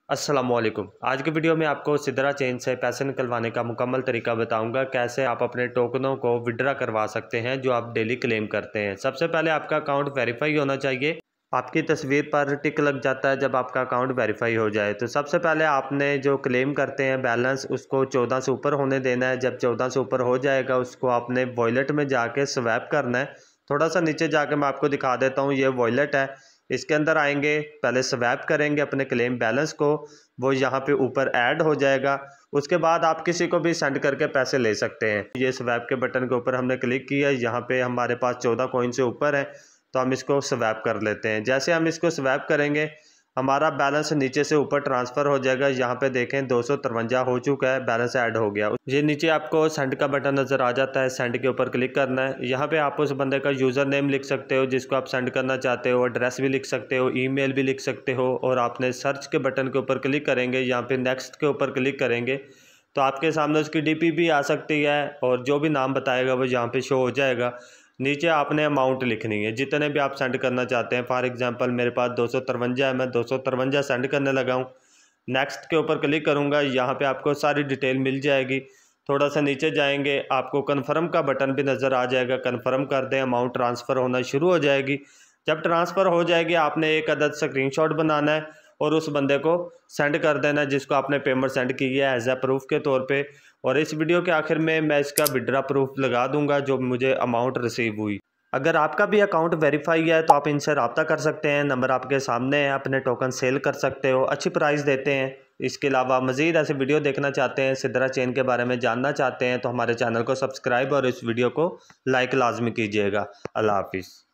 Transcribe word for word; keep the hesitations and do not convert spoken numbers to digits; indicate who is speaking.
Speaker 1: अस्सलामुअलैकुम। आज की वीडियो में आपको सिद्रा चेन से पैसे निकलवाने का मुकम्मल तरीका बताऊंगा, कैसे आप अपने टोकनों को विड्रा करवा सकते हैं जो आप डेली क्लेम करते हैं। सबसे पहले आपका अकाउंट वेरीफाई होना चाहिए। आपकी तस्वीर पर टिक लग जाता है जब आपका अकाउंट वेरीफाई हो जाए। तो सबसे पहले आपने जो क्लेम करते हैं बैलेंस, उसको चौदह से ऊपर होने देना है। जब चौदह से ऊपर हो जाएगा उसको आपने वॉलेट में जाके स्वैप करना है। थोड़ा सा नीचे जाके मैं आपको दिखा देता हूँ, ये वॉलेट है। इसके अंदर आएंगे, पहले स्वैप करेंगे अपने क्लेम बैलेंस को, वो यहाँ पे ऊपर ऐड हो जाएगा। उसके बाद आप किसी को भी सेंड करके पैसे ले सकते हैं। ये स्वैप के बटन के ऊपर हमने क्लिक किया, यहाँ पे हमारे पास चौदह कॉइन से ऊपर है, तो हम इसको स्वैप कर लेते हैं। जैसे हम इसको स्वैप करेंगे हमारा बैलेंस नीचे से ऊपर ट्रांसफ़र हो जाएगा। यहाँ पे देखें दो सौ तिरवंजा हो चुका है, बैलेंस ऐड हो गया। ये नीचे आपको सेंड का बटन नज़र आ जाता है, सेंड के ऊपर क्लिक करना है। यहाँ पे आप उस बंदे का यूज़र नेम लिख सकते हो जिसको आप सेंड करना चाहते हो, एड्रेस भी लिख सकते हो, ईमेल भी लिख सकते हो। और आपने सर्च के बटन के ऊपर क्लिक करेंगे, यहाँ पे नेक्स्ट के ऊपर क्लिक करेंगे तो आपके सामने उसकी डी पी भी आ सकती है और जो भी नाम बताएगा वो यहाँ पे शो हो जाएगा। नीचे आपने अमाउंट लिखनी है जितने भी आप सेंड करना चाहते हैं। फॉर एग्जांपल मेरे पास दो सौ तिरवंजा है, मैं दो सौ तिरवंजा सेंड करने लगा हूँ। नेक्स्ट के ऊपर क्लिक करूँगा, यहाँ पे आपको सारी डिटेल मिल जाएगी। थोड़ा सा नीचे जाएंगे, आपको कन्फर्म का बटन भी नज़र आ जाएगा, कन्फर्म कर दें, अमाउंट ट्रांसफ़र होना शुरू हो जाएगी। जब ट्रांसफ़र हो जाएगी आपने एक अदद स्क्रीनशॉट बनाना है और उस बंदे को सेंड कर देना है जिसको आपने पेमेंट सेंड की है एज ए प्रूफ के तौर पे। और इस वीडियो के आखिर में मैं इसका विड्रा प्रूफ लगा दूंगा जो मुझे अमाउंट रिसीव हुई। अगर आपका भी अकाउंट वेरीफाई है तो आप इनसे रब्ता कर सकते हैं, नंबर आपके सामने है, अपने टोकन सेल कर सकते हो, अच्छी प्राइस देते हैं। इसके अलावा मज़ीद ऐसे वीडियो देखना चाहते हैं, सिद्रा चेन के बारे में जानना चाहते हैं तो हमारे चैनल को सब्सक्राइब और इस वीडियो को लाइक लाजमी कीजिएगा। अल्लाह हाफिज़।